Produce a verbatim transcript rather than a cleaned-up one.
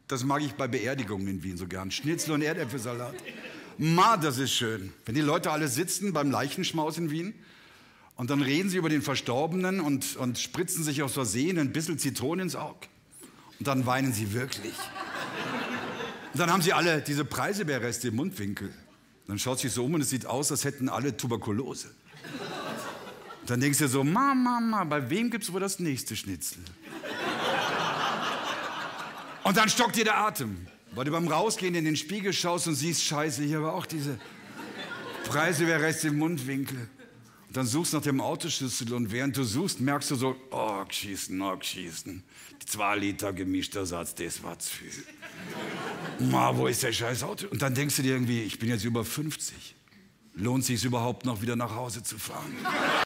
Das mag ich bei Beerdigungen in Wien so gern. Schnitzel und Erdäpfelsalat. Ma, das ist schön. Wenn die Leute alle sitzen beim Leichenschmaus in Wien und dann reden sie über den Verstorbenen und, und spritzen sich aus Versehen ein bisschen Zitrone ins Auge. Und dann weinen sie wirklich. Und dann haben sie alle diese Preiselbeerreste im Mundwinkel. Dann schaut sich so um und es sieht aus, als hätten alle Tuberkulose. Und dann denkst du so, Ma, Mama, bei wem gibt's wohl das nächste Schnitzel? Und dann stockt dir der Atem, weil du beim Rausgehen in den Spiegel schaust und siehst, scheiße, hier war auch diese Preiselbeerreste im Mundwinkel. Und dann suchst du nach dem Autoschlüssel und während du suchst, merkst du so, oh, geschießen, oh, geschießen. Die zwei Liter gemischter Satz, das war zu viel. Ma, wo ist der scheiß Auto? Und dann denkst du dir irgendwie, ich bin jetzt über fünfzig. Lohnt sich überhaupt noch wieder nach Hause zu fahren?